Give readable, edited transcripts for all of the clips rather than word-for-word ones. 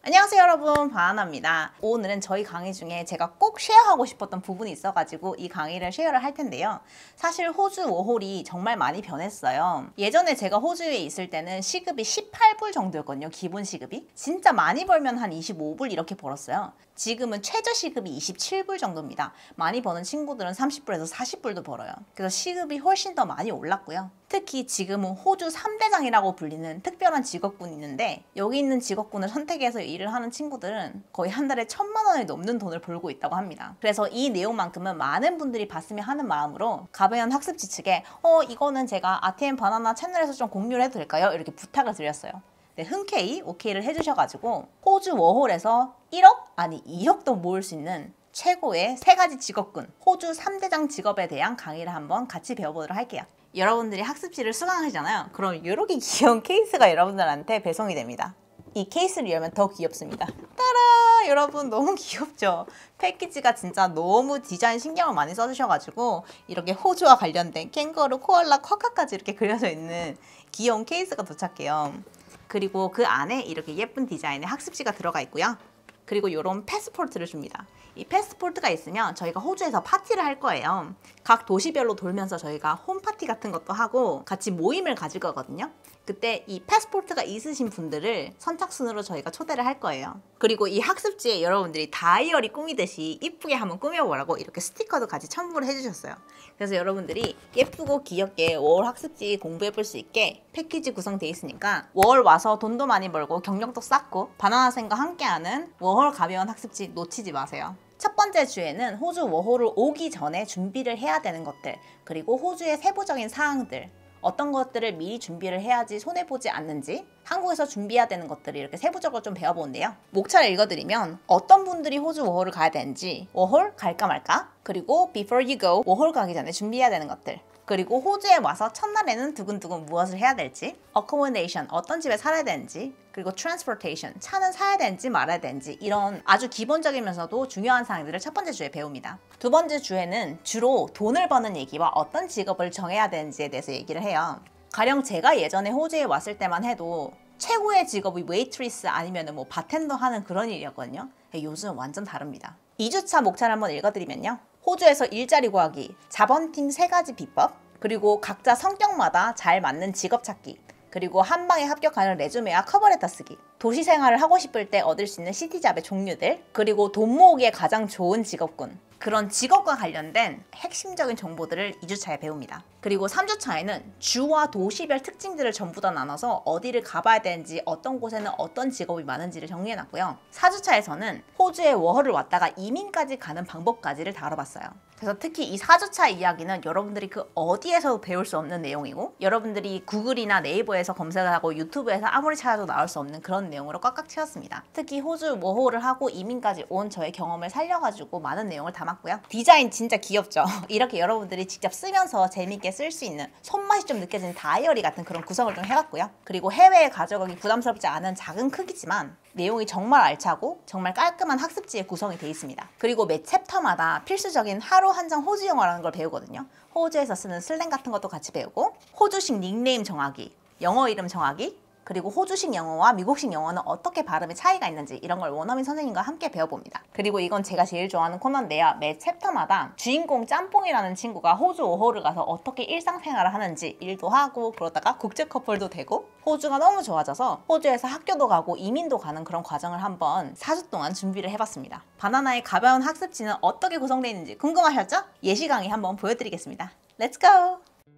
안녕하세요 여러분, 바나나입니다. 오늘은 저희 강의 중에 제가 꼭 쉐어하고 싶었던 부분이 있어가지고 이 강의를 쉐어를 할 텐데요. 사실 호주 워홀이 정말 많이 변했어요. 예전에 제가 호주에 있을 때는 시급이 18불 정도였거든요. 기본 시급이. 진짜 많이 벌면 한 25불 이렇게 벌었어요. 지금은 최저 시급이 27불 정도입니다. 많이 버는 친구들은 30불에서 40불도 벌어요. 그래서 시급이 훨씬 더 많이 올랐고요. 특히 지금은 호주 3대장이라고 불리는 특별한 직업군이 있는데, 여기 있는 직업군을 선택해서 일을 하는 친구들은 거의 한 달에 1,000만 원이 넘는 돈을 벌고 있다고 합니다. 그래서 이 내용만큼은 많은 분들이 봤으면 하는 마음으로 가베현 학습지 측에 이거는 제가 RTM 바나나 채널에서 좀 공유를 해도 될까요? 이렇게 부탁을 드렸어요. 네, 흔쾌히 오케이를 해주셔가지고 호주 워홀에서 1억? 아니 2억도 모을 수 있는 최고의 3가지 직업군, 호주 3대장 직업에 대한 강의를 한번 같이 배워보도록 할게요. 여러분들이 학습지를 수강하시잖아요. 그럼 이렇게 귀여운 케이스가 여러분들한테 배송이 됩니다. 이 케이스를 열면 더 귀엽습니다. 따라! 여러분 너무 귀엽죠? 패키지가 진짜 너무 디자인 신경을 많이 써주셔가지고 이렇게 호주와 관련된 캥거루, 코알라, 쿼카까지 이렇게 그려져 있는 귀여운 케이스가 도착해요. 그리고 그 안에 이렇게 예쁜 디자인의 학습지가 들어가 있고요. 그리고 이런 패스포트를 줍니다. 이 패스포트가 있으면 저희가 호주에서 파티를 할 거예요. 각 도시별로 돌면서 저희가 홈파티 같은 것도 하고 같이 모임을 가질 거거든요. 그때 이 패스포트가 있으신 분들을 선착순으로 저희가 초대를 할 거예요. 그리고 이 학습지에 여러분들이 다이어리 꾸미듯이 이쁘게 한번 꾸며보라고 이렇게 스티커도 같이 첨부를 해주셨어요. 그래서 여러분들이 예쁘고 귀엽게 월 학습지 공부해볼 수 있게 패키지 구성되어 있으니까 월 와서 돈도 많이 벌고 경력도 쌓고 바나나쌤과 함께하는 워홀 가벼운 학습지 놓치지 마세요. 첫 번째 주에는 호주 워홀을 오기 전에 준비를 해야 되는 것들, 그리고 호주의 세부적인 사항들, 어떤 것들을 미리 준비를 해야지 손해보지 않는지, 한국에서 준비해야 되는 것들을 이렇게 세부적으로 좀 배워보는데요. 목차를 읽어드리면 어떤 분들이 호주 워홀을 가야 되는지, 워홀 갈까 말까, 그리고 before you go, 워홀 가기 전에 준비해야 되는 것들, 그리고 호주에 와서 첫날에는 두근두근 무엇을 해야 될지, accommodation, 어떤 집에 살아야 되는지, 그리고 transportation, 차는 사야 되는지 말아야 되는지, 이런 아주 기본적이면서도 중요한 사항들을 첫 번째 주에 배웁니다. 두 번째 주에는 주로 돈을 버는 얘기와 어떤 직업을 정해야 되는지에 대해서 얘기를 해요. 가령 제가 예전에 호주에 왔을 때만 해도 최고의 직업이 웨이트리스 아니면 뭐 바텐더 하는 그런 일이었거든요. 요즘은 완전 다릅니다. 2주차 목차를 한번 읽어드리면요. 호주에서 일자리 구하기, 자본팅 3가지 비법, 그리고 각자 성격마다 잘 맞는 직업 찾기, 그리고 한 방에 합격하는 레주메와 커버레터 쓰기, 도시 생활을 하고 싶을 때 얻을 수 있는 시티잡의 종류들, 그리고 돈 모으기에 가장 좋은 직업군, 그런 직업과 관련된 핵심적인 정보들을 2주차에 배웁니다. 그리고 3주차에는 주와 도시별 특징들을 전부 다 나눠서 어디를 가봐야 되는지, 어떤 곳에는 어떤 직업이 많은지를 정리해놨고요. 4주차에서는 호주에 워홀을 왔다가 이민까지 가는 방법까지를 다뤄봤어요. 그래서 특히 이 4주차 이야기는 여러분들이 그 어디에서도 배울 수 없는 내용이고, 여러분들이 구글이나 네이버에서 검색을 하고 유튜브에서 아무리 찾아도 나올 수 없는 그런 내용으로 꽉꽉 채웠습니다. 특히 호주 워홀을 하고 이민까지 온 저의 경험을 살려가지고 많은 내용을 담았고요. 디자인 진짜 귀엽죠? 이렇게 여러분들이 직접 쓰면서 재밌게 쓸 수 있는 손맛이 좀 느껴지는 다이어리 같은 그런 구성을 좀 해봤고요. 그리고 해외에 가져가기 부담스럽지 않은 작은 크기지만 내용이 정말 알차고 정말 깔끔한 학습지에 구성이 되어 있습니다. 그리고 매 챕터마다 필수적인 하루 한 장 호주 영어라는 걸 배우거든요. 호주에서 쓰는 슬랭 같은 것도 같이 배우고, 호주식 닉네임 정하기, 영어 이름 정하기, 그리고 호주식 영어와 미국식 영어는 어떻게 발음의 차이가 있는지, 이런 걸 원어민 선생님과 함께 배워봅니다. 그리고 이건 제가 제일 좋아하는 코너인데요. 매 챕터마다 주인공 짬뽕이라는 친구가 호주 워홀을 가서 어떻게 일상생활을 하는지 일도 하고, 그러다가 국제 커플도 되고, 호주가 너무 좋아져서 호주에서 학교도 가고 이민도 가는 그런 과정을 한번 4주 동안 준비를 해봤습니다. 바나나의 가벼운 학습지는 어떻게 구성되어 있는지 궁금하셨죠? 예시 강의 한번 보여드리겠습니다. Let's go!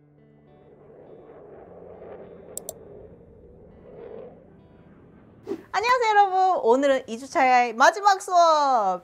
안녕하세요 여러분, 오늘은 2주차의 마지막 수업!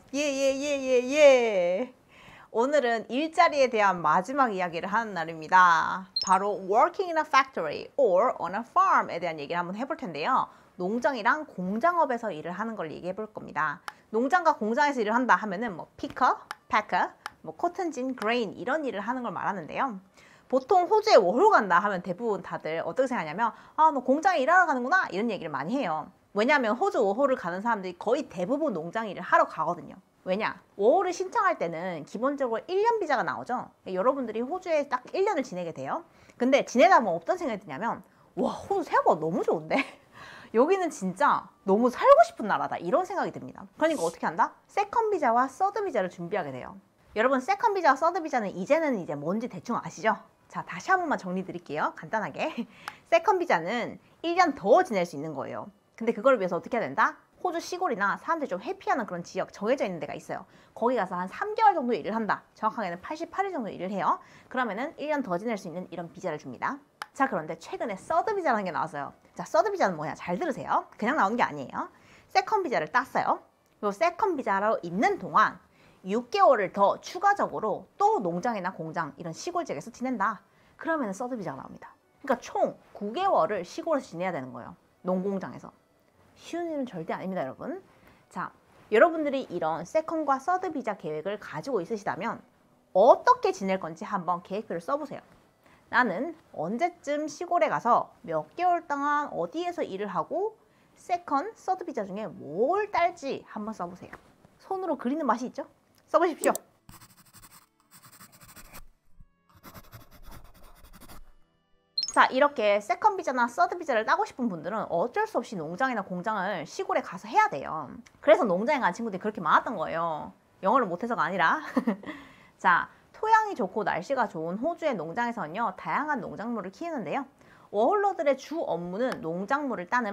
예. 오늘은 일자리에 대한 마지막 이야기를 하는 날입니다. 바로 working in a factory or on a farm에 대한 얘기를 한번 해볼 텐데요. 농장이랑 공장업에서 일을 하는 걸 얘기해 볼 겁니다. 농장과 공장에서 일을 한다 하면은 뭐 picker, packer, 뭐 cotton gin, grain 이런 일을 하는 걸 말하는데요. 보통 호주에 워홀 간다 하면 대부분 다들 어떻게 생각하냐면 너 공장에 일하러 가는구나 이런 얘기를 많이 해요. 왜냐하면 호주 워홀을 가는 사람들이 거의 대부분 농장 일을 하러 가거든요. 왜냐? 워홀을 신청할 때는 기본적으로 1년 비자가 나오죠. 여러분들이 호주에 딱 1년을 지내게 돼요. 근데 지내다 보면 어떤 생각이 드냐면 와, 호주 생각보다 너무 좋은데? 여기는 진짜 너무 살고 싶은 나라다 이런 생각이 듭니다. 그러니까 어떻게 한다? 세컨 비자와 서드 비자를 준비하게 돼요. 여러분 세컨 비자와 서드 비자는 이제는 뭔지 대충 아시죠? 자, 다시 한 번만 정리 드릴게요. 간단하게. 세컨 비자는 1년 더 지낼 수 있는 거예요. 근데 그걸 위해서 어떻게 해야 된다? 호주 시골이나 사람들이 좀 회피하는 그런 지역 정해져 있는 데가 있어요. 거기 가서 한 3개월 정도 일을 한다. 정확하게는 88일 정도 일을 해요. 그러면은 1년 더 지낼 수 있는 이런 비자를 줍니다. 자, 그런데 최근에 서드 비자라는 게 나왔어요. 자, 서드 비자는 뭐냐? 잘 들으세요. 그냥 나오는 게 아니에요. 세컨 비자를 땄어요. 그리고 세컨 비자로 있는 동안 6개월을 더 추가적으로 또 농장이나 공장 이런 시골 지역에서 지낸다. 그러면 서드 비자가 나옵니다. 그러니까 총 9개월을 시골에서 지내야 되는 거예요. 농공장에서. 쉬운 일은 절대 아닙니다, 여러분. 자, 여러분들이 이런 세컨과 서드 비자 계획을 가지고 있으시다면 어떻게 지낼 건지 한번 계획표를 써보세요. 나는 언제쯤 시골에 가서 몇 개월 동안 어디에서 일을 하고 세컨, 서드 비자 중에 뭘 딸지 한번 써보세요. 손으로 그리는 맛이 있죠? 써보십시오. 자, 이렇게 세컨 비자나 서드 비자를 따고 싶은 분들은 어쩔 수 없이 농장이나 공장을 시골에 가서 해야 돼요. 그래서 농장에 간 친구들이 그렇게 많았던 거예요. 영어를 못해서가 아니라. 자, 토양이 좋고 날씨가 좋은 호주의 농장에서는요, 다양한 농작물을 키우는데요. 워홀러들의 주 업무는 농작물을 따는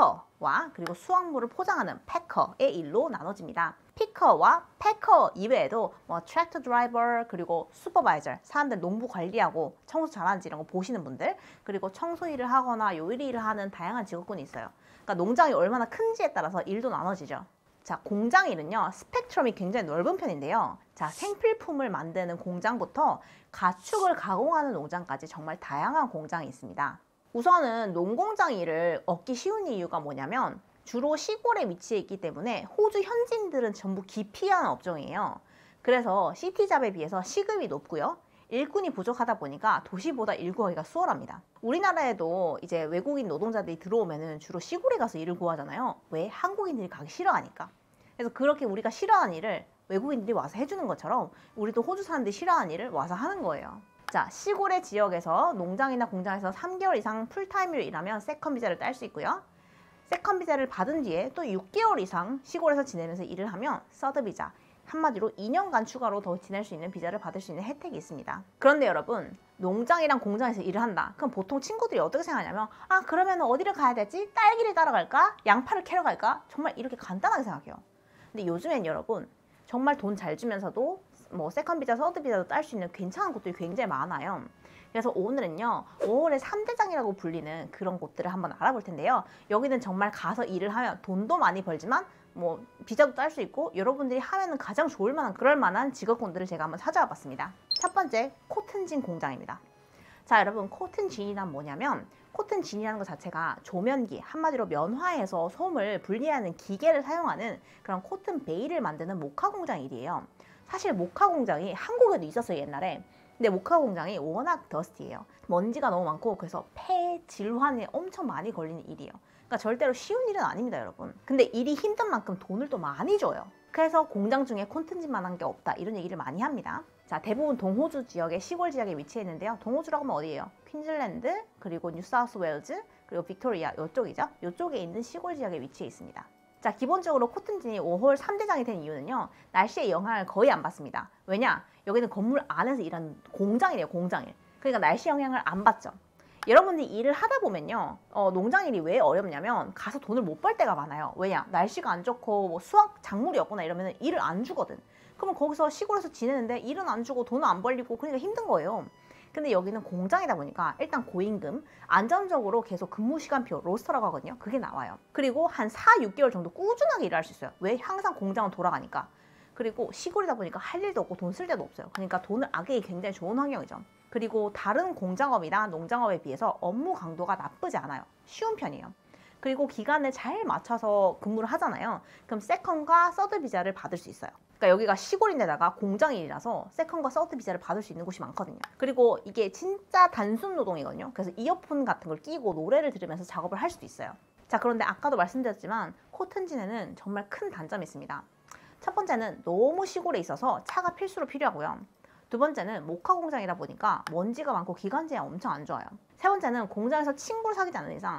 피커와 그리고 수확물을 포장하는 패커의 일로 나눠집니다. 피커와 패커 이외에도 트랙터 드라이버 그리고 슈퍼바이저, 사람들 농부 관리하고 청소 잘하는지 이런 거 보시는 분들, 그리고 청소 일을 하거나 요리 일을 하는 다양한 직업군이 있어요. 그러니까 농장이 얼마나 큰지에 따라서 일도 나눠지죠. 자, 공장 일은요, 스펙트럼이 굉장히 넓은 편인데요. 자, 생필품을 만드는 공장부터 가축을 가공하는 농장까지 정말 다양한 공장이 있습니다. 우선은 농공장 일을 얻기 쉬운 이유가 뭐냐면 주로 시골에 위치해 있기 때문에 호주 현지인들은 전부 기피하는 업종이에요. 그래서 시티잡에 비해서 시급이 높고요. 일꾼이 부족하다 보니까 도시보다 일 구하기가 수월합니다. 우리나라에도 이제 외국인 노동자들이 들어오면은 주로 시골에 가서 일을 구하잖아요. 왜? 한국인들이 가기 싫어하니까. 그래서 그렇게 우리가 싫어하는 일을 외국인들이 와서 해주는 것처럼 우리도 호주 사람들이 싫어하는 일을 와서 하는 거예요. 자, 시골의 지역에서 농장이나 공장에서 3개월 이상 풀타임으로 일하면 세컨 비자를 딸 수 있고요. 세컨 비자를 받은 뒤에 또 6개월 이상 시골에서 지내면서 일을 하면 서드 비자, 한마디로 2년간 추가로 더 지낼 수 있는 비자를 받을 수 있는 혜택이 있습니다. 그런데 여러분, 농장이랑 공장에서 일을 한다. 그럼 보통 친구들이 어떻게 생각하냐면, 아, 그러면 어디를 가야 되지? 딸기를 따러 갈까? 양파를 캐러 갈까? 정말 이렇게 간단하게 생각해요. 근데 요즘엔 여러분, 정말 돈 잘 주면서도 세컨 비자, 서드 비자도 딸 수 있는 괜찮은 곳들이 굉장히 많아요. 그래서 오늘은요, 5월의 3대장이라고 불리는 그런 곳들을 한번 알아볼 텐데요. 여기는 정말 가서 일을 하면 돈도 많이 벌지만 비자도 딸 수 있고 여러분들이 하면은 가장 좋을 만한 그럴 만한 직업군들을 제가 한번 찾아와 봤습니다. 첫 번째, 코튼진 공장입니다. 자, 여러분, 코튼진이란 뭐냐면 코튼진이라는 것 자체가 조면기, 한마디로 면화에서 솜을 분리하는 기계를 사용하는 그런 코튼 베일을 만드는 모카 공장 일이에요. 사실 모카 공장이 한국에도 있었어요, 옛날에. 근데 모카 공장이 워낙 더스티해요. 먼지가 너무 많고 그래서 폐 질환에 엄청 많이 걸리는 일이에요. 그러니까 절대로 쉬운 일은 아닙니다, 여러분. 근데 일이 힘든 만큼 돈을 또 많이 줘요. 그래서 공장 중에 콘튼진만한 게 없다, 이런 얘기를 많이 합니다. 자, 대부분 동호주 지역의 시골 지역에 위치해 있는데요. 동호주라고 하면 어디예요? 퀸즐랜드, 그리고 뉴사우스웨일즈, 그리고 빅토리아, 이쪽이죠. 이쪽에 있는 시골 지역에 위치해 있습니다. 자, 기본적으로 코튼진이 5월 3대장이 된 이유는요, 날씨의 영향을 거의 안 받습니다. 왜냐? 여기는 건물 안에서 일하는 공장이래요, 공장일. 그러니까 날씨 영향을 안 받죠. 여러분들이 일을 하다 보면요, 농장일이 왜 어렵냐면 가서 돈을 못 벌 때가 많아요. 왜냐? 날씨가 안 좋고 수확 작물이 없거나 이러면 일을 안 주거든. 그러면 거기서 시골에서 지내는데 일은 안 주고 돈은 안 벌리고 그러니까 힘든 거예요. 근데 여기는 공장이다 보니까 일단 고임금, 안정적으로 계속 근무 시간표, 로스터라고 하거든요. 그게 나와요. 그리고 한 4, 6개월 정도 꾸준하게 일할 수 있어요. 왜? 항상 공장은 돌아가니까. 그리고 시골이다 보니까 할 일도 없고 돈 쓸 데도 없어요. 그러니까 돈을 아끼기 굉장히 좋은 환경이죠. 그리고 다른 공장업이나 농장업에 비해서 업무 강도가 나쁘지 않아요. 쉬운 편이에요. 그리고 기간을 잘 맞춰서 근무를 하잖아요. 그럼 세컨과 서드 비자를 받을 수 있어요. 그러니까 여기가 시골인데다가 공장일이라서 세컨과 서드 비자를 받을 수 있는 곳이 많거든요. 그리고 이게 진짜 단순 노동이거든요. 그래서 이어폰 같은 걸 끼고 노래를 들으면서 작업을 할 수도 있어요. 자, 그런데 아까도 말씀드렸지만 코튼진에는 정말 큰 단점이 있습니다. 첫 번째는 너무 시골에 있어서 차가 필수로 필요하고요. 두 번째는 모카 공장이다 보니까 먼지가 많고 기관지가 엄청 안 좋아요. 세 번째는 공장에서 친구를 사귀지 않는 이상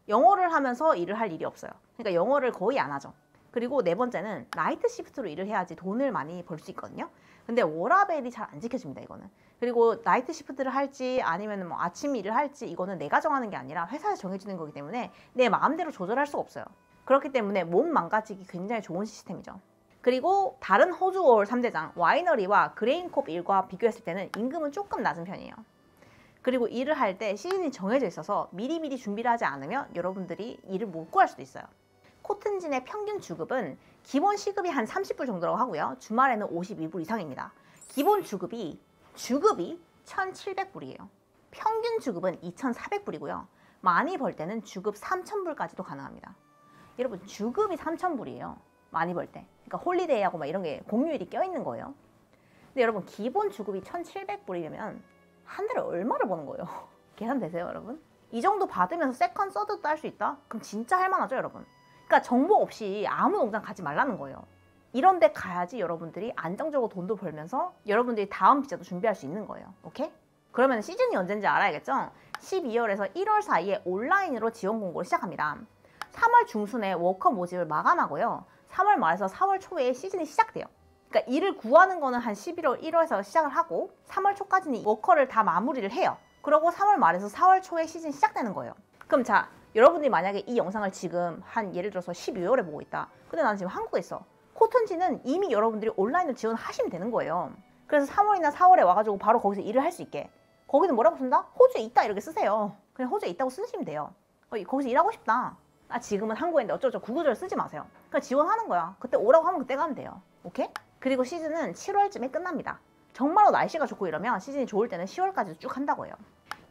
영어를 하면서 일을 할 일이 없어요. 그러니까 영어를 거의 안 하죠. 그리고 네 번째는 나이트 시프트로 일을 해야지 돈을 많이 벌 수 있거든요. 근데 워라밸이 잘 안 지켜집니다, 이거는. 그리고 나이트 시프트를 할지 아니면 뭐 아침 일을 할지 이거는 내가 정하는 게 아니라 회사에서 정해주는 거기 때문에 내 마음대로 조절할 수가 없어요. 그렇기 때문에 몸 망가지기 굉장히 좋은 시스템이죠. 그리고 다른 호주 워홀 3대장 와이너리와 그레인콥 일과 비교했을 때는 임금은 조금 낮은 편이에요. 그리고 일을 할 때 시즌이 정해져 있어서 미리미리 준비를 하지 않으면 여러분들이 일을 못 구할 수도 있어요. 코튼진의 평균 주급은 기본 시급이 한 30불 정도라고 하고요. 주말에는 52불 이상입니다. 기본 주급이 1,700불이에요. 평균 주급은 2,400불이고요. 많이 벌 때는 주급 3,000불까지도 가능합니다. 여러분 주급이 3,000불이에요. 많이 벌 때. 그러니까 홀리데이하고 막 이런 게 공휴일이 껴있는 거예요. 근데 여러분 기본 주급이 1,700불이면 한 달에 얼마를 버는 거예요? 계산되세요, 여러분? 이 정도 받으면서 세컨, 서드도 할 수 있다? 그럼 진짜 할만하죠, 여러분? 그러니까 정보 없이 아무 농장 가지 말라는 거예요. 이런 데 가야지 여러분들이 안정적으로 돈도 벌면서 여러분들이 다음 비자도 준비할 수 있는 거예요. 오케이? 그러면 시즌이 언제인지 알아야겠죠? 12월에서 1월 사이에 온라인으로 지원 공고를 시작합니다. 3월 중순에 워커 모집을 마감하고요. 3월 말에서 4월 초에 시즌이 시작돼요. 그러니까 일을 구하는 거는 한 11월, 1월에서 시작을 하고 3월 초까지는 워커를 다 마무리를 해요. 그러고 3월 말에서 4월 초에 시즌이 시작되는 거예요. 그럼 자, 여러분들이 만약에 이 영상을 지금 한 예를 들어서 12월에 보고 있다. 근데 나는 지금 한국에 있어. 코튼지는 이미 여러분들이 온라인으로 지원하시면 되는 거예요. 그래서 3월이나 4월에 와가지고 바로 거기서 일을 할 수 있게. 거기는 뭐라고 쓴다? 호주에 있다 이렇게 쓰세요. 그냥 호주에 있다고 쓰시면 돼요. 거기서 일하고 싶다. 나 지금은 한국에 있는데 어쩌고저쩌고 구구절 쓰지 마세요. 그냥 지원하는 거야. 그때 오라고 하면 그때 가면 돼요. 오케이? 그리고 시즌은 7월쯤에 끝납니다. 정말로 날씨가 좋고 이러면 시즌이 좋을 때는 10월까지도 쭉 한다고 해요.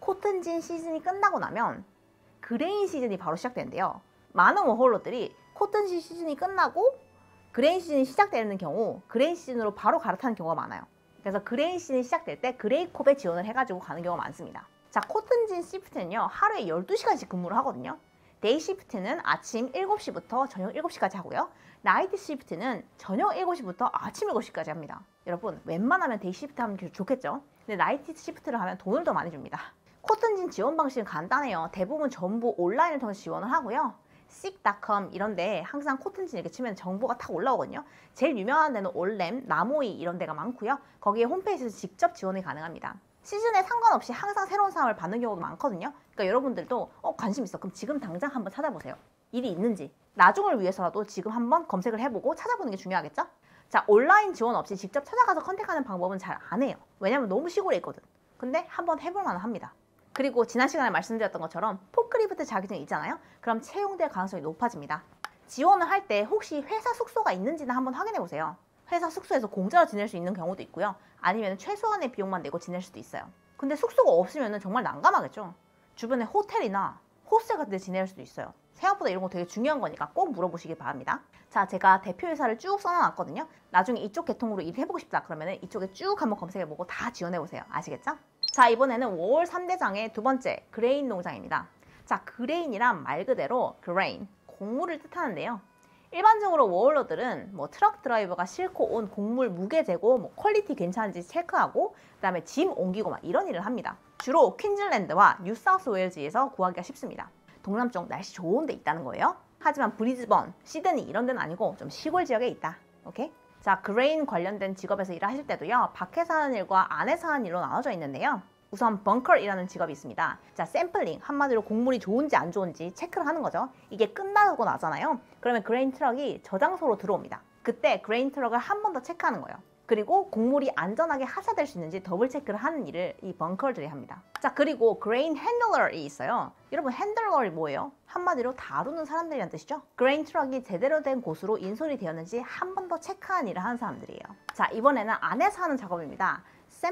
코튼진 시즌이 끝나고 나면 그레인 시즌이 바로 시작되는데요. 많은 워홀러들이 코튼진 시즌이 끝나고 그레인 시즌이 시작되는 경우 그레인 시즌으로 바로 갈아타는 경우가 많아요. 그래서 그레인 시즌이 시작될 때 그레이콥에 지원을 해가지고 가는 경우가 많습니다. 자, 코튼진 시프트는요. 하루에 12시간씩 근무를 하거든요. 데이 시프트는 아침 7시부터 저녁 7시까지 하고요. 나이트 시프트는 저녁 7시부터 아침 7시까지 합니다. 여러분 웬만하면 데이 시프트 하면 좋겠죠? 근데 나이트 시프트를 하면 돈을 더 많이 줍니다. 코튼진 지원 방식은 간단해요. 대부분 전부 온라인을 통해서 지원을 하고요. seek.com 이런데 항상 코튼진 이렇게 치면 정보가 탁 올라오거든요. 제일 유명한 데는 올렘, 나모이 이런 데가 많고요. 거기에 홈페이지에서 직접 지원이 가능합니다. 시즌에 상관없이 항상 새로운 사람을 받는 경우도 많거든요. 그러니까 여러분들도 관심 있어. 그럼 지금 당장 한번 찾아보세요. 일이 있는지. 나중을 위해서라도 지금 한번 검색을 해보고 찾아보는 게 중요하겠죠? 자, 온라인 지원 없이 직접 찾아가서 컨택하는 방법은 잘 안 해요. 왜냐면 너무 시골에 있거든. 근데 한번 해볼 만합니다. 그리고 지난 시간에 말씀드렸던 것처럼 포크리프트 자격증이 있잖아요. 그럼 채용될 가능성이 높아집니다. 지원을 할 때 혹시 회사 숙소가 있는지는 한번 확인해 보세요. 회사 숙소에서 공짜로 지낼 수 있는 경우도 있고요. 아니면 최소한의 비용만 내고 지낼 수도 있어요. 근데 숙소가 없으면 정말 난감하겠죠. 주변에 호텔이나 호스텔 같은 데 지낼 수도 있어요. 생각보다 이런 거 되게 중요한 거니까 꼭 물어보시길 바랍니다. 자, 제가 대표 회사를 쭉 써놔놨거든요. 나중에 이쪽 계통으로 일해보고 싶다 그러면 이쪽에 쭉 한번 검색해보고 다 지원해보세요. 아시겠죠? 자, 이번에는 워홀 3대장의 두 번째 그레인 농장입니다. 자, 그레인이란 말 그대로 그레인, 곡물을 뜻하는데요. 일반적으로 워홀러들은 뭐 트럭 드라이버가 싣고 온 곡물 무게 재고 뭐 퀄리티 괜찮은지 체크하고 그다음에 짐 옮기고 막 이런 일을 합니다. 주로 퀸즐랜드와 뉴사우스웨일즈에서 구하기가 쉽습니다. 동남쪽 날씨 좋은 데 있다는 거예요. 하지만 브리즈번, 시드니 이런 데는 아니고 좀 시골 지역에 있다. 오케이? 자, 그레인 관련된 직업에서 일을 하실 때도요. 밖에서 하는 일과 안에서 하는 일로 나눠져 있는데요. 우선 벙커이라는 직업이 있습니다. 자, 샘플링, 한마디로 곡물이 좋은지 안 좋은지 체크를 하는 거죠. 이게 끝나고 나잖아요. 그러면 그레인 트럭이 저장소로 들어옵니다. 그때 그레인 트럭을 한 번 더 체크하는 거예요. 그리고 곡물이 안전하게 하차될 수 있는지 더블 체크를 하는 일을 이 벙커들이 합니다. 자, 그리고 그레인 핸들러이 있어요. 여러분 핸들러이 뭐예요? 한마디로 다루는 사람들이란 뜻이죠. 그레인 트럭이 제대로 된 곳으로 인솔이 되었는지 한 번 더 체크하는 일을 하는 사람들이에요. 자, 이번에는 안에서 하는 작업입니다.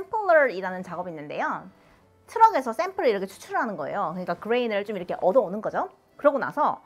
샘플러이라는 작업이 있는데요. 트럭에서 샘플을 이렇게 추출하는 거예요. 그러니까 그레인을 좀 이렇게 얻어오는 거죠. 그러고 나서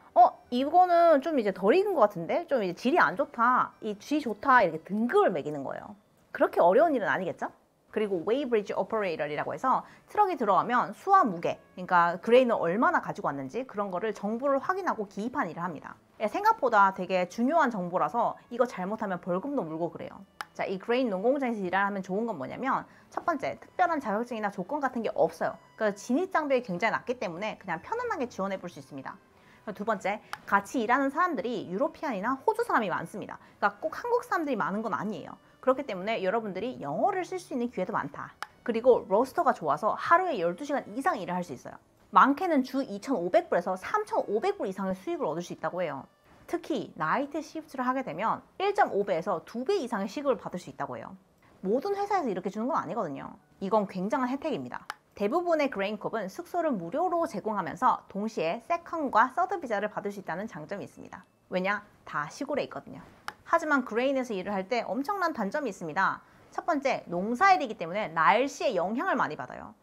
이거는 좀 이제 덜 익은 것 같은데 좀 이제 질이 안 좋다, 이 쥐 좋다 이렇게 등급을 매기는 거예요. 그렇게 어려운 일은 아니겠죠? 그리고 웨이 브리지 오퍼레이터라고 해서 트럭이 들어가면 수와 무게, 그러니까 그레인을 얼마나 가지고 왔는지 그런 거를 정보를 확인하고 기입하는 일을 합니다. 생각보다 되게 중요한 정보라서 이거 잘못하면 벌금도 물고 그래요. 자, 이 그레인 농공장에서 일을 하면 좋은 건 뭐냐면 첫 번째, 특별한 자격증이나 조건 같은 게 없어요. 그래서 진입 장벽이 굉장히 낮기 때문에 그냥 편안하게 지원해 볼 수 있습니다. 두 번째, 같이 일하는 사람들이 유로피안이나 호주 사람이 많습니다. 그러니까 꼭 한국 사람들이 많은 건 아니에요. 그렇기 때문에 여러분들이 영어를 쓸 수 있는 기회도 많다. 그리고 로스터가 좋아서 하루에 12시간 이상 일을 할 수 있어요. 많게는 주 2,500불에서 3,500불 이상의 수익을 얻을 수 있다고 해요. 특히 나이트 시프트를 하게 되면 1.5배에서 2배 이상의 시급을 받을 수 있다고 해요. 모든 회사에서 이렇게 주는 건 아니거든요. 이건 굉장한 혜택입니다. 대부분의 그레인컵은 숙소를 무료로 제공하면서 동시에 세컨과 서드 비자를 받을 수 있다는 장점이 있습니다. 왜냐? 다 시골에 있거든요. 하지만 그레인에서 일을 할 때 엄청난 단점이 있습니다. 첫 번째, 농사일이기 때문에 날씨에 영향을 많이 받아요.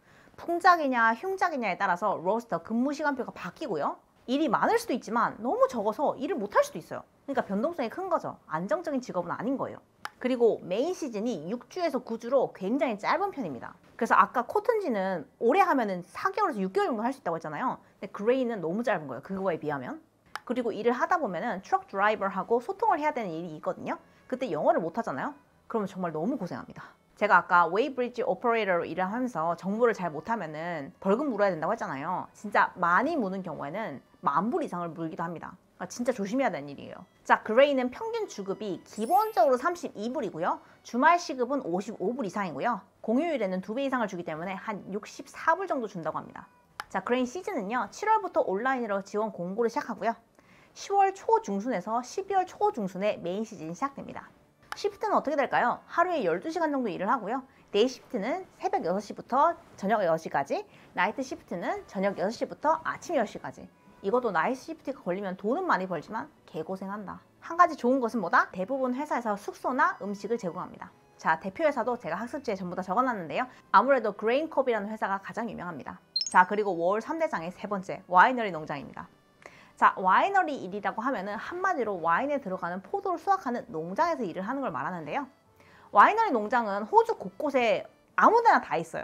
풍작이냐 흉작이냐에 따라서 로스터 근무 시간표가 바뀌고요. 일이 많을 수도 있지만 너무 적어서 일을 못할 수도 있어요. 그러니까 변동성이 큰 거죠. 안정적인 직업은 아닌 거예요. 그리고 메인 시즌이 6주에서 9주로 굉장히 짧은 편입니다. 그래서 아까 코튼지는 오래 하면은 4개월에서 6개월 정도 할 수 있다고 했잖아요. 근데 그레이는 너무 짧은 거예요. 그거에 비하면. 그리고 일을 하다 보면은 트럭 드라이버하고 소통을 해야 되는 일이 있거든요. 그때 영어를 못 하잖아요. 그러면 정말 너무 고생합니다. 제가 아까 웨이브리지 오퍼레이터로 일을 하면서 정보를 잘 못하면은 벌금 물어야 된다고 했잖아요. 진짜 많이 무는 경우에는 10,000불 이상을 물기도 합니다. 그러니까 진짜 조심해야 되는 일이에요. 자, 그레이는 평균 주급이 기본적으로 32불이고요. 주말 시급은 55불 이상이고요. 공휴일에는 2배 이상을 주기 때문에 한 64불 정도 준다고 합니다. 자, 그레인 시즌은요. 7월부터 온라인으로 지원 공고를 시작하고요. 10월 초중순에서 12월 초중순에 메인 시즌이 시작됩니다. 시프트는 어떻게 될까요? 하루에 12시간 정도 일을 하고요. 데이 시프트는 새벽 6시부터 저녁 6시까지, 나이트 시프트는 저녁 6시부터 아침 10시까지. 이것도 나이트 시프트가 걸리면 돈은 많이 벌지만 개고생한다. 한 가지 좋은 것은 뭐다? 대부분 회사에서 숙소나 음식을 제공합니다. 자, 대표 회사도 제가 학습지에 전부 다 적어놨는데요. 아무래도 그레인컵이라는 회사가 가장 유명합니다. 자, 그리고 월 3대장의 세 번째, 와이너리 농장입니다. 자, 와이너리 일이라고 하면은 한마디로 와인에 들어가는 포도를 수확하는 농장에서 일을 하는 걸 말하는데요. 와이너리 농장은 호주 곳곳에 아무데나 다 있어요.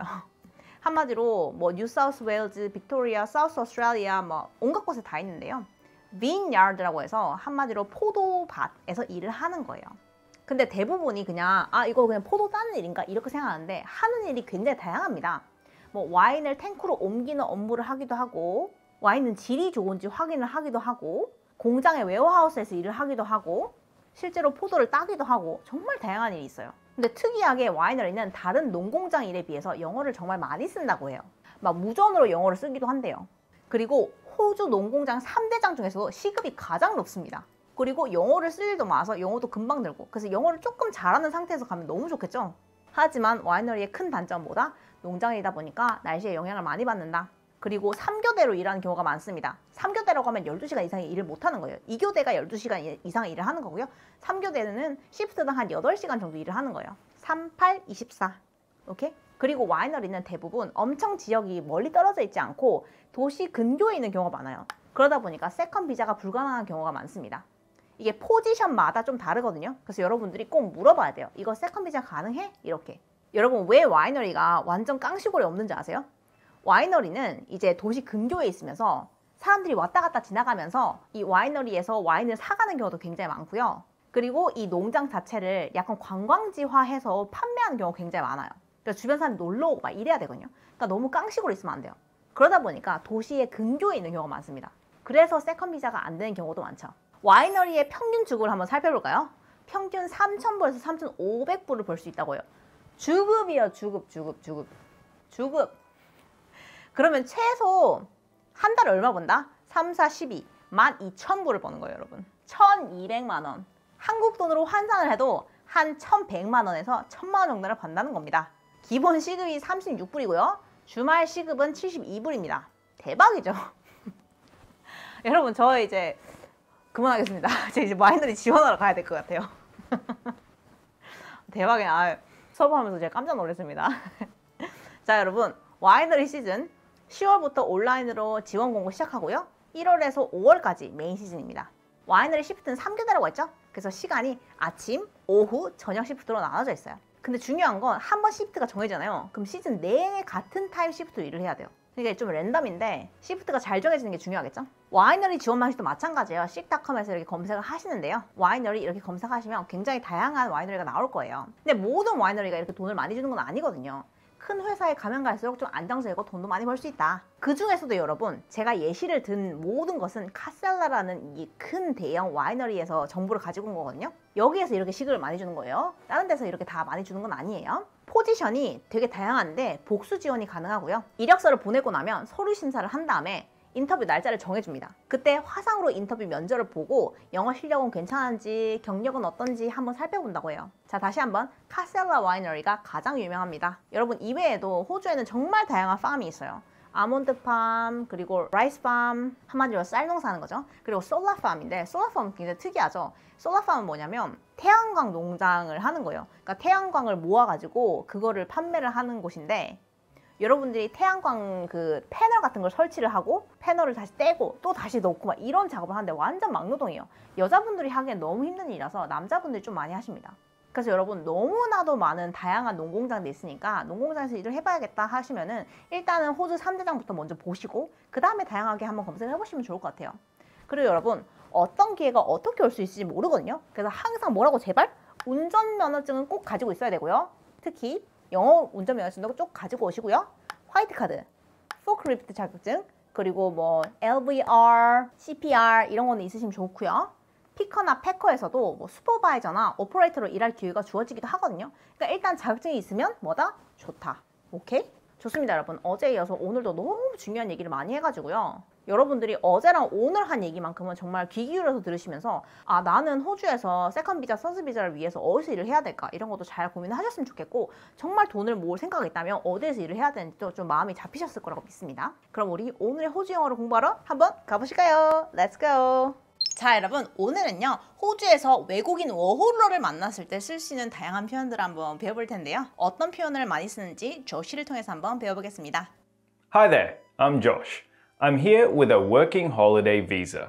한마디로 뭐 뉴사우스웨일즈, 빅토리아, 사우스 오스트레일리아 뭐 온갖 곳에 다 있는데요. 빈야드라고 해서 한마디로 포도밭에서 일을 하는 거예요. 근데 대부분이 그냥 이거 그냥 포도 따는 일인가 이렇게 생각하는데 하는 일이 굉장히 다양합니다. 뭐 와인을 탱크로 옮기는 업무를 하기도 하고, 와인은 질이 좋은지 확인을 하기도 하고, 공장의 웨어하우스에서 일을 하기도 하고, 실제로 포도를 따기도 하고, 정말 다양한 일이 있어요. 근데 특이하게 와이너리는 다른 농공장 일에 비해서 영어를 정말 많이 쓴다고 해요. 막 무전으로 영어를 쓰기도 한대요. 그리고 호주 농공장 3대장 중에서도 시급이 가장 높습니다. 그리고 영어를 쓸 일도 많아서 영어도 금방 늘고, 그래서 영어를 조금 잘하는 상태에서 가면 너무 좋겠죠. 하지만 와이너리의 큰 단점보다 농장이다 보니까 날씨에 영향을 많이 받는다. 그리고 3교대로 일하는 경우가 많습니다. 3교대라고 하면 12시간 이상의 일을 못하는 거예요. 2교대가 12시간 이상의 일을 하는 거고요. 3교대는 시프트당 한 8시간 정도 일을 하는 거예요. 3, 8, 24. 오케이? 그리고 와이너리는 대부분 엄청 지역이 멀리 떨어져 있지 않고 도시 근교에 있는 경우가 많아요. 그러다 보니까 세컨 비자가 불가능한 경우가 많습니다. 이게 포지션마다 좀 다르거든요. 그래서 여러분들이 꼭 물어봐야 돼요. 이거 세컨 비자 가능해? 이렇게. 여러분, 왜 와이너리가 완전 깡시골에 없는지 아세요? 와이너리는 이제 도시 근교에 있으면서 사람들이 왔다 갔다 지나가면서 이 와이너리에서 와인을 사가는 경우도 굉장히 많고요. 그리고 이 농장 자체를 약간 관광지화해서 판매하는 경우가 굉장히 많아요. 그래서 주변 사람이 놀러 오고 막 이래야 되거든요. 그러니까 너무 깡식으로 있으면 안 돼요. 그러다 보니까 도시의 근교에 있는 경우가 많습니다. 그래서 세컨 비자가 안 되는 경우도 많죠. 와이너리의 평균 주급을 한번 살펴볼까요? 평균 3,000불에서 3,500불을 벌 수 있다고 해요. 주급이요. 주급. 그러면 최소 한 달에 얼마 번다? 3, 4, 12, 12,000불을 버는 거예요, 여러분. 1,200만 원. 한국 돈으로 환산을 해도 한 1,100만 원에서 1,000만 원 정도를 번다는 겁니다. 기본 시급이 36불이고요. 주말 시급은 72불입니다. 대박이죠? 여러분, 저 이제 그만하겠습니다. 제가 이제 와이너리 지원하러 가야 될 것 같아요. 대박이야. 수업하면서 제가 깜짝 놀랐습니다. 자, 여러분, 와이너리 시즌 10월부터 온라인으로 지원 공고 시작하고요. 1월에서 5월까지 메인 시즌입니다. 와이너리 시프트는 3교대라고 했죠? 그래서 시간이 아침, 오후, 저녁 시프트로 나눠져 있어요. 근데 중요한 건 한 번 시프트가 정해잖아요. 그럼 시즌 내내 같은 타임 시프트로 일을 해야 돼요. 그러니까 좀 랜덤인데 시프트가 잘 정해지는 게 중요하겠죠? 와이너리 지원 방식도 마찬가지예요. 씩닷컴에서 이렇게 검색을 하시는데요. 와이너리 이렇게 검색하시면 굉장히 다양한 와이너리가 나올 거예요. 근데 모든 와이너리가 이렇게 돈을 많이 주는 건 아니거든요. 큰 회사에 가면 갈수록 좀 안정적이고 돈도 많이 벌 수 있다. 그 중에서도 여러분, 제가 예시를 든 모든 것은 카셀라라는 이 큰 대형 와이너리에서 정보를 가지고 온 거거든요. 여기에서 이렇게 시급을 많이 주는 거예요. 다른 데서 이렇게 다 많이 주는 건 아니에요. 포지션이 되게 다양한데 복수 지원이 가능하고요. 이력서를 보내고 나면 서류 심사를 한 다음에 인터뷰 날짜를 정해줍니다. 그때 화상으로 인터뷰 면접을 보고 영어 실력은 괜찮은지 경력은 어떤지 한번 살펴본다고 해요. 자, 다시 한번 카셀라 와이너리가 가장 유명합니다. 여러분, 이외에도 호주에는 정말 다양한 팜이 있어요. 아몬드 팜, 그리고 라이스 팜, 한마디로 쌀 농사하는 거죠. 그리고 솔라 팜인데, 솔라 팜은 굉장히 특이하죠. 솔라 팜은 뭐냐면 태양광 농장을 하는 거예요. 그러니까 태양광을 모아가지고 그거를 판매를 하는 곳인데, 여러분들이 태양광 그 패널 같은 걸 설치를 하고 패널을 다시 떼고 또 다시 넣고 막 이런 작업을 하는데 완전 막노동이에요. 여자분들이 하기엔 너무 힘든 일이라서 남자분들이 좀 많이 하십니다. 그래서 여러분, 너무나도 많은 다양한 농공장도 있으니까 농공장에서 일을 해봐야겠다 하시면은 일단은 호주 3대장부터 먼저 보시고 그 다음에 다양하게 한번 검색을 해보시면 좋을 것 같아요. 그리고 여러분, 어떤 기회가 어떻게 올 수 있을지 모르거든요. 그래서 항상 뭐라고, 제발 운전면허증은 꼭 가지고 있어야 되고요. 특히 영어 운전면허증도 쭉 가지고 오시고요. 화이트 카드, 포크리프트 자격증, 그리고 뭐 LVR, CPR 이런 거는 있으시면 좋고요. 피커나 패커에서도 뭐 슈퍼바이저나 오퍼레이터로 일할 기회가 주어지기도 하거든요. 그러니까 일단 자격증이 있으면 뭐다? 좋다. 오케이? 좋습니다, 여러분. 어제에 이어서 오늘도 너무 중요한 얘기를 많이 해가지고요. 여러분들이 어제랑 오늘 한 얘기만큼은 정말 귀 기울여서 들으시면서 아, 나는 호주에서 세컨 비자, 서스 비자를 위해서 어디서 일을 해야 될까? 이런 것도 잘 고민을 하셨으면 좋겠고, 정말 돈을 모을 생각이 있다면 어디에서 일을 해야 되는지도 좀 마음이 잡히셨을 거라고 믿습니다. 그럼 우리 오늘의 호주 영어를 공부하러 한번 가보실까요? Let's go! 자, 여러분, 오늘은요, 호주에서 외국인 워홀러를 만났을 때 쓸 수 있는 다양한 표현들을 한번 배워볼 텐데요. 어떤 표현을 많이 쓰는지 조시를 통해서 한번 배워보겠습니다. Hi there, I'm Josh. I'm here with a working holiday visa.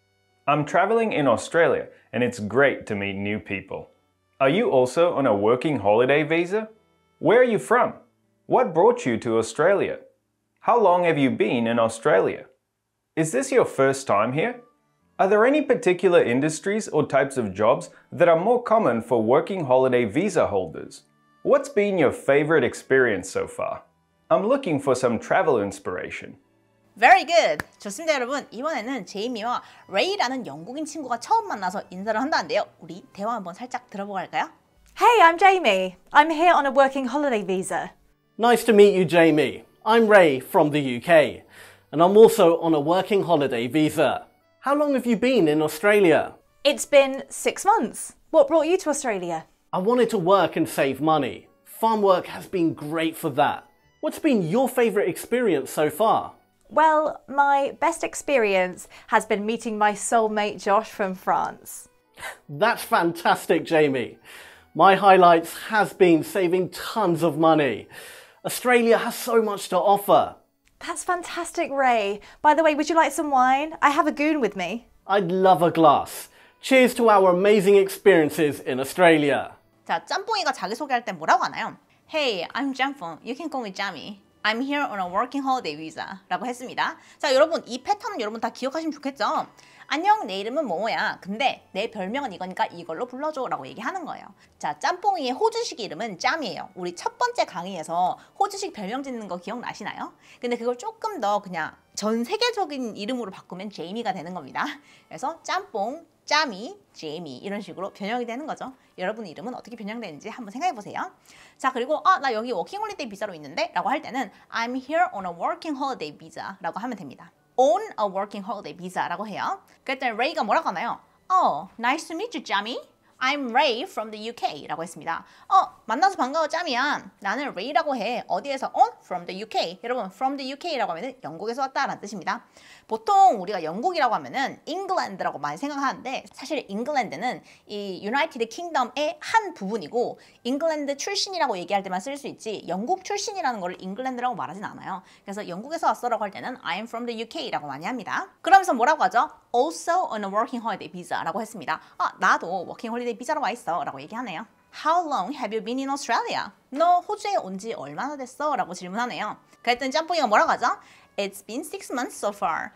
I'm traveling in Australia and it's great to meet new people. Are you also on a working holiday visa? Where are you from? What brought you to Australia? How long have you been in Australia? Is this your first time here? Are there any particular industries or types of jobs that are more common for working holiday visa holders? What's been your favorite experience so far? I'm looking for some travel inspiration. Very good! 좋습니다, 여러분. 이번에는 제이미와 레이라는 영국인 친구가 처음 만나서 인사를 한다는데요. 우리 대화 한번 살짝 들어보고 갈까요? Hey, I'm Jamie. I'm here on a working holiday visa. Nice to meet you, Jamie. I'm Ray from the UK, and I'm also on a working holiday visa. How long have you been in Australia? It's been 6 months. What brought you to Australia? I wanted to work and save money. Farm work has been great for that. What's been your favourite experience so far? Well, my best experience has been meeting my soulmate Josh from France. That's fantastic, Jamie. My highlights has been saving tons of money. Australia has so much to offer. That's fantastic, Ray. By the way, would you like some wine? I have a goon with me. I'd love a glass. Cheers to our amazing experiences in Australia. 자, 짬뽕이가 자기소개할 땐 뭐라고 하나요? Hey, I'm 짬뽕. You can call me Jamie. I'm here on a working holiday visa 라고 했습니다. 자, 여러분, 이 패턴은 여러분 다 기억하시면 좋겠죠? 안녕, 내 이름은 뭐뭐야. 근데 내 별명은 이거니까 이걸로 불러줘 라고 얘기하는 거예요. 자, 짬뽕이의 호주식 이름은 짬이에요. 우리 첫 번째 강의에서 호주식 별명 짓는 거 기억나시나요? 근데 그걸 조금 더 그냥 전 세계적인 이름으로 바꾸면 제이미가 되는 겁니다. 그래서 짬뽕, 짬이, 제이미 이런 식으로 변형이 되는 거죠. 여러분 이름은 어떻게 변형되는지 한번 생각해 보세요. 자, 그리고 나 여기 워킹 홀리데이 비자로 있는데 라고 할 때는 I'm here on a working holiday visa 라고 하면 됩니다. On a working holiday visa 라고 해요. 그랬더니 레이가 뭐라고 하나요? Oh, nice to meet you, Jamie. I'm Ray from the UK 라고 했습니다. 만나서 반가워, 짬이야. 나는 레이라고 해. 어디에서 on? From the UK. 여러분, from the UK라고 하면은 영국에서 왔다라는 뜻입니다. 보통 우리가 영국이라고 하면은 잉글랜드라고 많이 생각하는데 사실 잉글랜드는 이 유나이티드 킹덤의 한 부분이고 잉글랜드 출신이라고 얘기할 때만 쓸 수 있지 영국 출신이라는 걸 잉글랜드라고 말하진 않아요. 그래서 영국에서 왔어라고 할 때는 I'm from the UK라고 많이 합니다. 그러면서 뭐라고 하죠? Also on a working holiday visa라고 했습니다. 나도 워킹 홀리데이 비자로 와 있어 라고 얘기하네요. How long have you been in Australia? 너 호주에 온 지 얼마나 됐어? 라고 질문하네요. 그랬더니 짬뽕이가 뭐라고 하죠? It's been 6 months so far.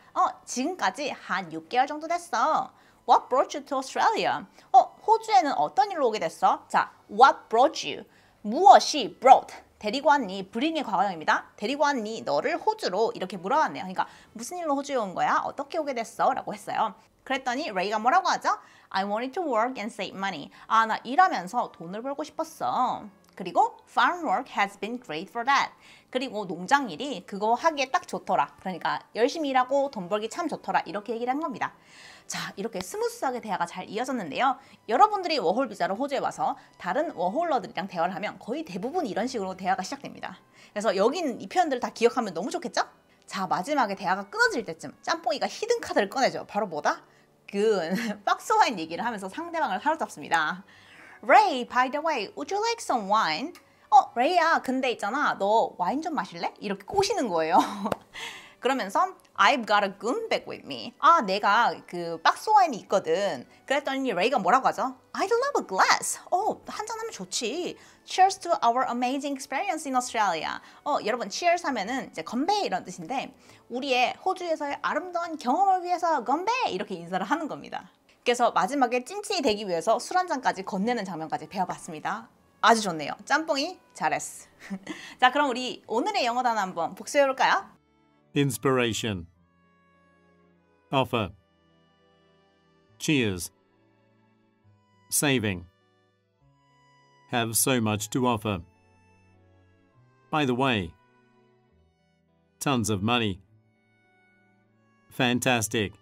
지금까지 한 6개월 정도 됐어. What brought you to Australia? 호주에는 어떤 일로 오게 됐어? 자, what brought you? 무엇이 brought? 데리고 왔니? bring의 과거형입니다. 데리고 왔니? 너를 호주로 이렇게 물어봤네요. 그러니까 무슨 일로 호주에 온 거야? 어떻게 오게 됐어? 라고 했어요. 그랬더니 레이가 뭐라고 하죠? I wanted to work and save money. 아, 나 일하면서 돈을 벌고 싶었어. 그리고 farm work has been great for that. 그리고 농장일이 그거 하기에 딱 좋더라. 그러니까 열심히 일하고 돈 벌기 참 좋더라. 이렇게 얘기를 한 겁니다. 자, 이렇게 스무스하게 대화가 잘 이어졌는데요. 여러분들이 워홀 비자로 호주에 와서 다른 워홀러들이랑 대화를 하면 거의 대부분 이런 식으로 대화가 시작됩니다. 그래서 여긴 이 표현들을 다 기억하면 너무 좋겠죠? 자, 마지막에 대화가 끊어질 때쯤 짬뽕이가 히든 카드를 꺼내죠. 바로 뭐다? 박스 와인 얘기를 하면서 상대방을 사로잡습니다. Ray, by the way, would you like some wine? 레이야, 근데 있잖아, 너 와인 좀 마실래? 이렇게 꼬시는 거예요. 그러면서 I've got a goon bag with me. 아, 내가 그 박스 와인이 있거든. 그랬더니 레이가 뭐라고 하죠? I'd love a glass. 한잔하면 좋지. Cheers to our amazing experience in Australia. 여러분, cheers 하면은 이제 건배 이런 뜻인데 우리의 호주에서의 아름다운 경험을 위해서 건배 이렇게 인사를 하는 겁니다. 그래서 마지막에 찐친이 되기 위해서 술 한 잔까지 건네는 장면까지 배워봤습니다. 아주 좋네요. 짬뽕이 잘했어. 자, 그럼 우리 오늘의 영어 단어 한번 복습해볼까요? Inspiration. Offer. Cheers. Saving. Have so much to offer. By the way. Tons of money. Fantastic.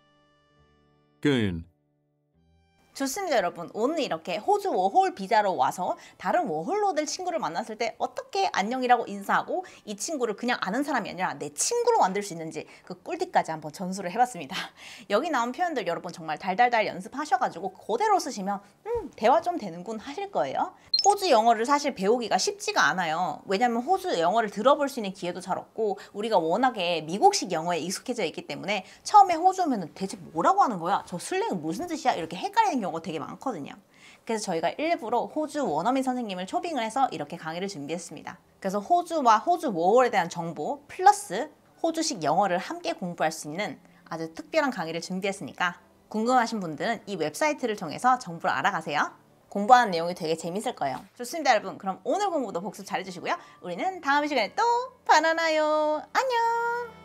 Goon. 좋습니다, 여러분. 오늘 이렇게 호주 워홀 비자로 와서 다른 워홀러들 친구를 만났을 때 어떻게 안녕이라고 인사하고 이 친구를 그냥 아는 사람이 아니라 내 친구로 만들 수 있는지 그 꿀팁까지 한번 전수를 해봤습니다. 여기 나온 표현들 여러분 정말 달달달 연습하셔가지고 그대로 쓰시면 대화 좀 되는군 하실 거예요. 호주 영어를 사실 배우기가 쉽지가 않아요. 왜냐면 호주 영어를 들어볼 수 있는 기회도 잘 없고 우리가 워낙에 미국식 영어에 익숙해져 있기 때문에 처음에 호주 오면 대체 뭐라고 하는 거야? 저 슬랭은 무슨 뜻이야? 이렇게 헷갈리는 경우가 되게 많거든요. 그래서 저희가 일부러 호주 원어민 선생님을 초빙을 해서 이렇게 강의를 준비했습니다. 그래서 호주와 호주 워홀에 대한 정보 플러스 호주식 영어를 함께 공부할 수 있는 아주 특별한 강의를 준비했으니까 궁금하신 분들은 이 웹사이트를 통해서 정보를 알아가세요. 공부하는 내용이 되게 재밌을 거예요. 좋습니다, 여러분. 그럼 오늘 공부도 복습 잘해주시고요. 우리는 다음 시간에 또 만나요. 안녕!